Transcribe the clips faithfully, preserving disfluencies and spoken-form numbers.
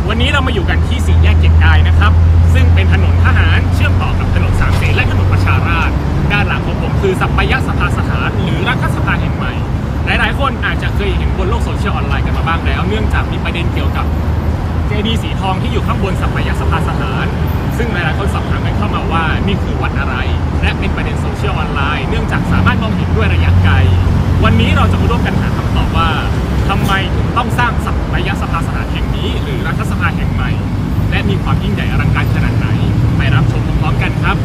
วันนี้เรามาอยู่กันที่สี่แยกเกียรติกายนะครับซึ่งเป็นถนนทหารเชื่อมต่อกับถนนสามเสนและถนนประชาราษฎร์ด้านหลังของผมคือสัปยสภาสถานหรือรัฐสภาแห่งใหม่หลายๆคนอาจจะเคยเห็นบนโลกโซเชียลออนไลน์กันมาบ้างแล้วเนื่องจากมีประเด็นเกี่ยวกับเจดีย์สีทองที่อยู่ข้างบนสัปยสภาสถานซึ่งหลายๆคนสอบถามกันเข้ามาว่านี่คือวัดอะไรและเป็นประเด็นโซเชียลออนไลน์เนื่องจากสามารถมองเห็นด้วยระยะไกลวันนี้เราจะมาร่วมกันหาคำตอบว่าทำไมถึงต้องสร้างสัปยสภาสถานแห่งนี้หรือรัฐสภาแห่งใหม่และมีความยิ่งใหญ่อลังการขนาดไหนไปรับชมพร้อมๆกันครับ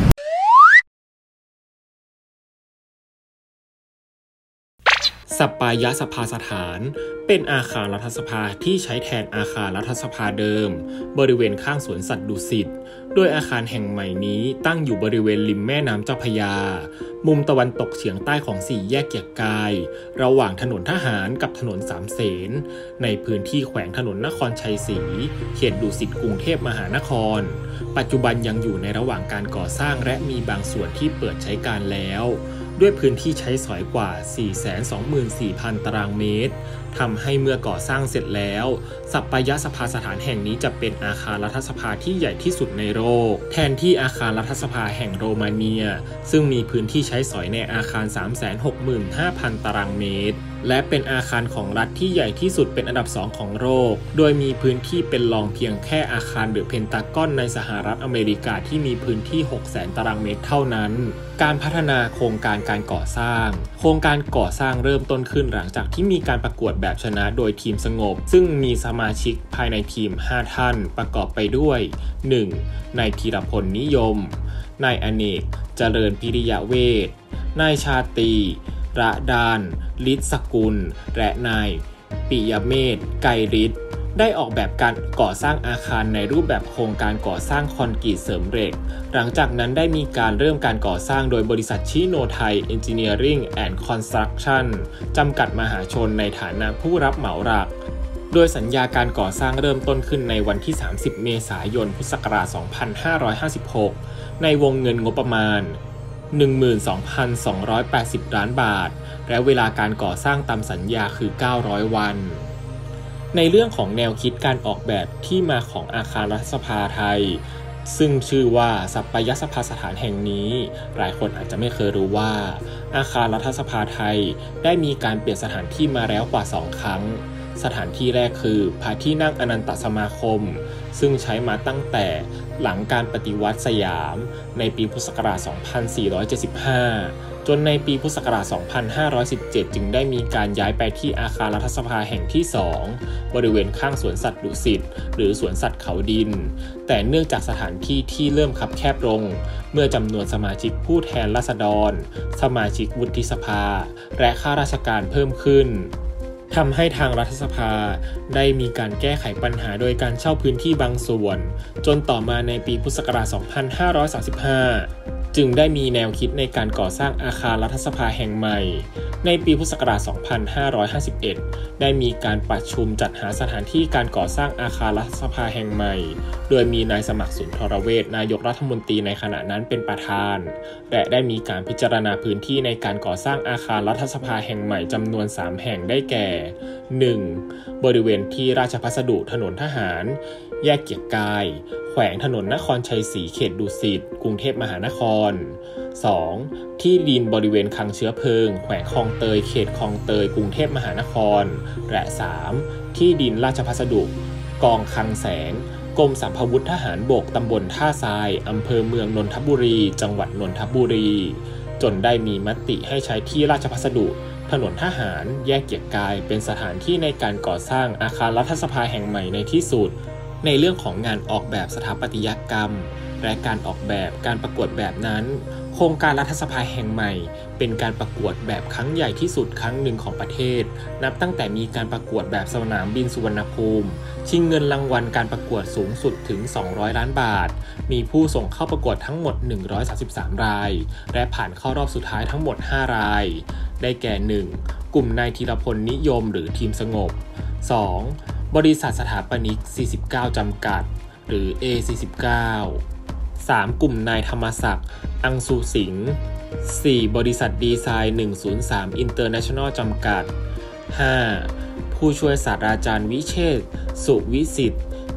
สัปยสภาสถานเป็นอาคารรัฐสภาที่ใช้แทนอาคารรัฐสภาเดิมบริเวณข้างสวนสัตว์ดุสิตโดยอาคารแห่งใหม่นี้ตั้งอยู่บริเวณริมแม่น้ำเจ้าพระยามุมตะวันตกเฉียงใต้ของสี่แยกเกียรติกายระหว่างถนนทหารกับถนนสามเสนในพื้นที่แขวงถนนนครชัยศรีเขตดุสิตกรุงเทพมหานครปัจจุบันยังอยู่ในระหว่างการก่อสร้างและมีบางส่วนที่เปิดใช้การแล้วด้วยพื้นที่ใช้สอยกว่า สี่แสนสองหมื่นสี่พัน ตารางเมตรทำให้เมื่อก่อสร้างเสร็จแล้วสัปยสภาสถานแห่งนี้จะเป็นอาคารรัฐสภาที่ใหญ่ที่สุดในโลกแทนที่อาคารรัฐสภาแห่งโรมาเนียซึ่งมีพื้นที่ใช้สอยในอาคาร สามแสนหกหมื่นห้าพัน ตารางเมตรและเป็นอาคารของรัฐที่ใหญ่ที่สุดเป็นอันดับสองของโลกโดยมีพื้นที่เป็นรองเพียงแค่อาคารเดอะเพนตากอนในสหรัฐอเมริกาที่มีพื้นที่ หกแสน ตารางเมตรเท่านั้นการพัฒนาโครงการการก่อสร้างโครงการก่อสร้างเริ่มต้นขึ้นหลังจากที่มีการประกวดแบบชนะโดยทีมสงบซึ่งมีสมาชิกภายในทีมห้าท่านประกอบไปด้วย หนึ่ง นายธีรพลนิยมนายอเนกเจริญพิริยเวชนายชาตรีระดานฤทธิ์สกุลและนายปิยเมธไกรฤทธิ์ได้ออกแบบการก่อสร้างอาคารในรูปแบบโครงการก่อสร้างคอนกรีตเสริมเหล็กหลังจากนั้นได้มีการเริ่มการก่อสร้างโดยบริษัทชิโนไทย Engineering and Construction จำกัดมหาชนในฐานะผู้รับเหมาหลักโดยสัญญาการก่อสร้างเริ่มต้นขึ้นในวันที่สามสิบเมษายนพุทธศักราชสองพันห้าร้อยห้าสิบหกในวงเงินงบประมาณ หนึ่งหมื่นสองพันสองร้อยแปดสิบ ล้านบาทและเวลาการก่อสร้างตามสัญญาคือเก้าร้อยวันในเรื่องของแนวคิดการออกแบบที่มาของอาคารรัฐสภาไทยซึ่งชื่อว่าสัปยสภาสถานแห่งนี้หลายคนอาจจะไม่เคยรู้ว่าอาคารรัฐสภาไทยได้มีการเปลี่ยนสถานที่มาแล้วกว่าสองครั้งสถานที่แรกคือพระที่นั่งอนันตสมาคมซึ่งใช้มาตั้งแต่หลังการปฏิวัติสยามในปีพุทธศักราช สองพันสี่ร้อยเจ็ดสิบห้า จนในปีพุทธศักราช สองพันห้าร้อยสิบเจ็ด จึงได้มีการย้ายไปที่อาคารรัฐสภาแห่งที่ สอง บริเวณข้างสวนสัตว์ดุสิตหรือสวนสัตว์เขาดินแต่เนื่องจากสถานที่ที่เริ่มคับแคบลงเมื่อจำนวนสมาชิกผู้แทนราษฎรสมาชิกวุฒิสภาและข้าราชการเพิ่มขึ้นทำให้ทางรัฐสภาได้มีการแก้ไขปัญหาโดยการเช่าพื้นที่บางส่วนจนต่อมาในปีพุทธศักราช สองพันห้าร้อยสามสิบห้า จึงได้มีแนวคิดในการก่อสร้างอาคารรัฐสภาแห่งใหม่ในปีพุทธศักราช สองพันห้าร้อยห้าสิบเอ็ด ได้มีการประชุมจัดหาสถานที่การก่อสร้างอาคารรัฐสภาแห่งใหม่โดยมีนายสมัครสุนทรเวชนายกรัฐมนตรีในขณะนั้นเป็นประธานและได้มีการพิจารณาพื้นที่ในการก่อสร้างอาคารรัฐสภาแห่งใหม่จำนวนสามแห่งได้แก่ หนึ่ง บริเวณที่ราชพัสดุถนนทหารแยกเกียรติกายแขวงถนนนครชัยศรีเขตดุสิตกรุงเทพมหานคร สอง ที่ดินบริเวณคลังเชื้อเพลิงแขวงคลองเตยเขตคลองเตยกรุงเทพมหานครและ สาม ที่ดินราชพัสดุกองคลังแสงกรมสรรพาวุธทหารบกตำบลท่าทรายอำเภอเมืองนนทบุรีจังหวัดนนทบุรีจนได้มีมติให้ใช้ที่ราชพัสดุถนนทหารแยกเกียรติกายเป็นสถานที่ในการก่อสร้างอาคารรัฐสภาแห่งใหม่ในที่สุดในเรื่องของงานออกแบบสถาปัตยกรรมและการออกแบบการประกวดแบบนั้นโครงการรัฐสภาแห่งใหม่เป็นการประกวดแบบครั้งใหญ่ที่สุดครั้งหนึ่งของประเทศนับตั้งแต่มีการประกวดแบบสนามบินสุวรรณภูมิชิงเงินรางวัลการประกวดสูงสุดถึงสองร้อยล้านบาทมีผู้ส่งเข้าประกวดทั้งหมดหนึ่งร้อยสามสิบสามรายและผ่านเข้ารอบสุดท้ายทั้งหมดห้ารายได้แก่ หนึ่ง กลุ่มนายธีรพลนิยมหรือทีมสงบ สอง บริษัทสถาปนิกสี่สิบเก้าจำกัดหรือ เอ สี่สิบเก้า สาม กลุ่มนายธรรมศักดิ์อังสุสิงห์ สี่ บริษัทดีไซน์หนึ่งศูนย์สาม International จำกัด ห้า ผู้ช่วยศาสตราจารย์วิเชษฐ์สุวิสิทธิ์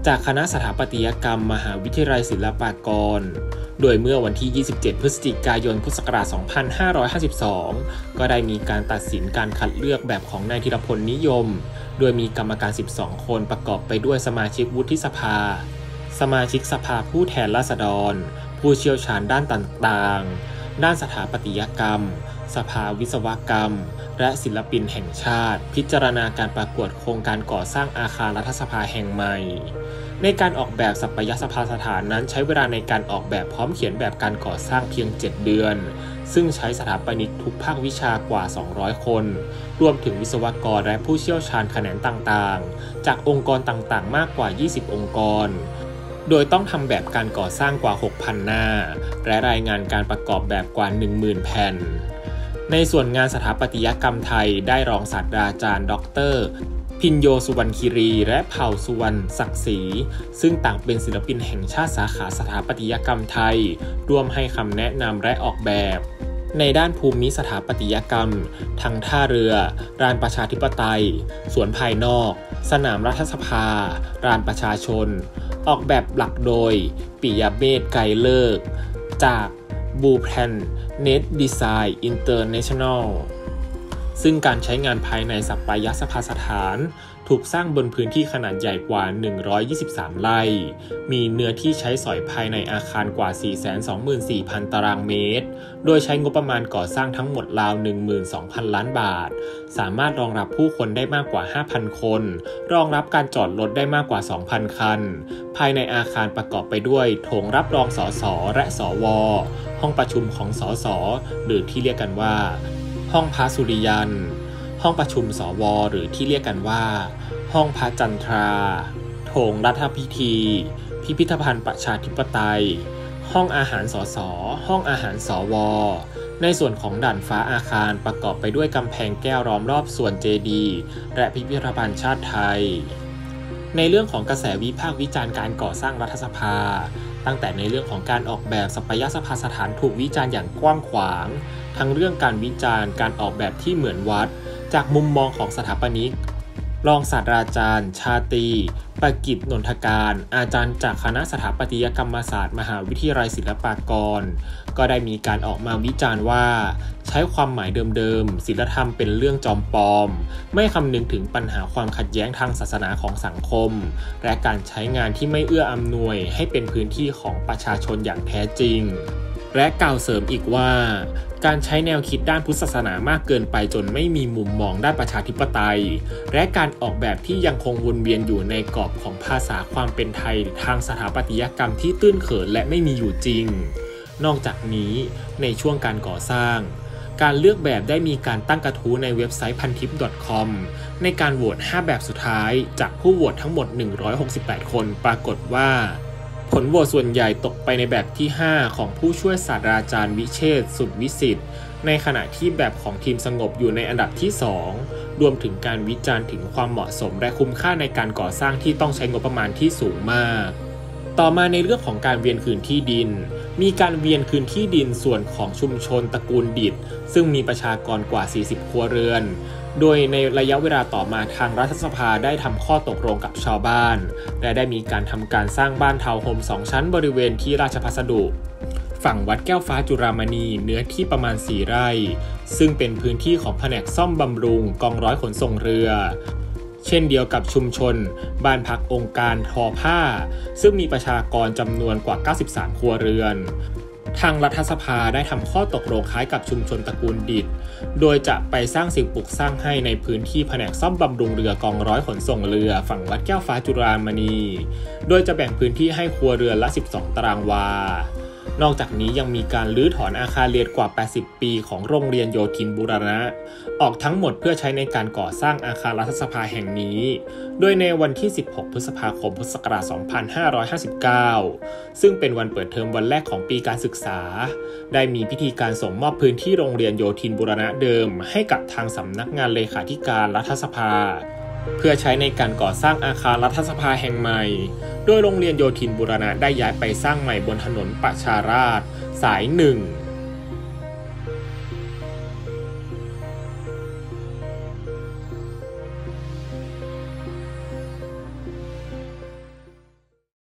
จากคณะสถาปัตยกรรมมหาวิทยาลัยศิลปากรโดยเมื่อวันที่ ยี่สิบเจ็ด พฤศจิกายน พุทธศักราช สองพันห้าร้อยห้าสิบสอง ก็ได้มีการตัดสินการคัดเลือกแบบของนายธีรพลนิยมโดยมีกรรมการ สิบสอง คนประกอบไปด้วยสมาชิกวุฒิสภาสมาชิกสภาผู้แทนราษฎรผู้เชี่ยวชาญด้านต่างๆด้านสถาปัตยกรรมสภาวิศวกรรมและศิลปินแห่งชาติพิจารณาการประกวดโครงการก่อสร้างอาคารรัฐสภาแห่งใหม่ในการออกแบบสัปยสภาสถานนั้นใช้เวลาในการออกแบบพร้อมเขียนแบบการก่อสร้างเพียงเจ็ดเดือนซึ่งใช้สถาปนิกทุกภาควิชากว่าสองร้อยคนรวมถึงวิศวกรและผู้เชี่ยวชาญแขนงต่างๆจากองค์กรต่างๆมากกว่ายี่สิบองค์กรโดยต้องทำแบบการก่อสร้างกว่า หกพัน หน้าและรายงานการประกอบแบบกว่า หนึ่งหมื่น แผ่นในส่วนงานสถาปัตยกรรมไทยได้รองศาสตราจารย์ดรพิญโยสุวรรณคีรีและเผ่าสุวรรณศักดิ์ศรีซึ่งต่างเป็นศิลปินแห่งชาติสาขาสถาปัตยกรรมไทยร่วมให้คำแนะนำและออกแบบในด้านภูมิสถาปัตยกรรมทั้งท่าเรือลานประชาธิปไตยสวนภายนอกสนามรัฐสภาลานประชาชนออกแบบหลักโดยปิยเมธไกรเลิกษ์จากบูแพนเน็ตดีไซน์อินเตอร์เนชั่นแนลซึ่งการใช้งานภายในสัปยสภาสถานถูกสร้างบนพื้นที่ขนาดใหญ่กว่า หนึ่งร้อยยี่สิบสาม ไร่มีเนื้อที่ใช้สอยภายในอาคารกว่า สี่แสนสองหมื่นสี่พัน ตารางเมตรโดยใช้งบประมาณก่อสร้างทั้งหมดราว หนึ่งหมื่นสองพัน ล้านบาทสามารถรองรับผู้คนได้มากกว่า ห้าพัน คนรองรับการจอดรถได้มากกว่า สองพัน คันภายในอาคารประกอบไปด้วยโถงรับรองสสและสวห้องประชุมของสสหรือที่เรียกกันว่าห้องพระสุริยันห้องประชุมสวหรือที่เรียกกันว่าห้องพระจันทราโถงรัฐพิธีพิพิธภัณฑ์ประชาธิปไตยห้องอาหารสสห้องอาหารสวในส่วนของด่านฟ้าอาคารประกอบไปด้วยกำแพงแก้วล้อมรอบส่วนเจดีย์และพิพิธภัณฑ์ชาติไทยในเรื่องของกระแสวิพากษ์วิจารณ์การก่อสร้างรัฐสภาตั้งแต่ในเรื่องของการออกแบบสัปยสภาสถานถูกวิจารณ์อย่างกว้างขวางทั้งเรื่องการวิจารณ์การออกแบบที่เหมือนวัดจากมุมมองของสถาปนิกรองศาสตราจารย์ชาตรีประกิตนนทการอาจารย์จากคณะสถาปัตยกรรมศาสตร์มหาวิทยาลัยศิลปากรก็ได้มีการออกมาวิจารณ์ว่าใช้ความหมายเดิมๆศีลธรรมเป็นเรื่องจอมปลอมไม่คำนึงถึงปัญหาความขัดแย้งทางศาสนาของสังคมและการใช้งานที่ไม่เอื้ออำนวยให้เป็นพื้นที่ของประชาชนอย่างแท้จริงและกล่าวเสริมอีกว่าการใช้แนวคิดด้านพุทธศาสนามากเกินไปจนไม่มีมุมมองด้านประชาธิปไตยและการออกแบบที่ยังคงวนเวียนอยู่ในกรอบของภาษาความเป็นไทยทางสถาปัตยกรรมที่ตื้นเขินและไม่มีอยู่จริงนอกจากนี้ในช่วงการก่อสร้างการเลือกแบบได้มีการตั้งกระทู้ในเว็บไซต์พันทิป .com ในการโหวตห้าแบบสุดท้ายจากผู้โหวตทั้งหมดหนึ่งร้อยหกสิบแปดคนปรากฏว่าผลโหวตส่วนใหญ่ตกไปในแบบที่ห้าของผู้ช่วยศาสตราจารย์วิเชษฐ์สุดวิสิทธิ์ในขณะที่แบบของทีมสงบอยู่ในอันดับที่สองรวมถึงการวิจารณ์ถึงความเหมาะสมและคุ้มค่าในการก่อสร้างที่ต้องใช้งบประมาณที่สูงมากต่อมาในเรื่องของการเวียนคืนที่ดินมีการเวียนคืนที่ดินส่วนของชุมชนตระกูลดิษฐ์ซึ่งมีประชากรกว่าสี่สิบครัวเรือนโดยในระยะเวลาต่อมาทางรัฐสภาได้ทำข้อตกลงกับชาวบ้านและได้มีการทำการสร้างบ้านทาวน์โฮมสองชั้นบริเวณที่ราชพัสดุฝั่งวัดแก้วฟ้าจุฬามณีเนื้อที่ประมาณสี่ไร่ซึ่งเป็นพื้นที่ของแผนกซ่อมบำรุงกองร้อยขนส่งเรือเช่นเดียวกับชุมชนบ้านพักองค์การทอผ้าซึ่งมีประชากรจำนวนกว่าเก้าสิบสามครัวเรือนทางรัฐสภาได้ทำข้อตกลงคล้ายกับชุมชนตระกูลดิษฐ์โดยจะไปสร้างสิ่งปลูกสร้างให้ในพื้นที่แผนกซ่อมบำรุงเรือกองร้อยขนส่งเรือฝั่งวัดแก้วฟ้าจุฬามณีโดยจะแบ่งพื้นที่ให้ครัวเรือนละสิบสองตารางวานอกจากนี้ยังมีการรื้อถอนอาคารเรียนกว่าแปดสิบปีของโรงเรียนโยธินบูรณะออกทั้งหมดเพื่อใช้ในการก่อสร้างอาคารรัฐสภาแห่งนี้โดยในวันที่สิบหกพฤษภาคมพุทธศักราชสองพันห้าร้อยห้าสิบเก้าซึ่งเป็นวันเปิดเทอมวันแรกของปีการศึกษาได้มีพิธีการส่งมอบพื้นที่โรงเรียนโยธินบูรณะเดิมให้กับทางสำนักงานเลขาธิการรัฐสภาเพื่อใช้ในการก่อสร้างอาคารรัฐสภาแห่งใหม่โดยโรงเรียนโยธินบูรณะได้ย้ายไปสร้างใหม่บนถนนประชาราษฎร์สายหนึ่ง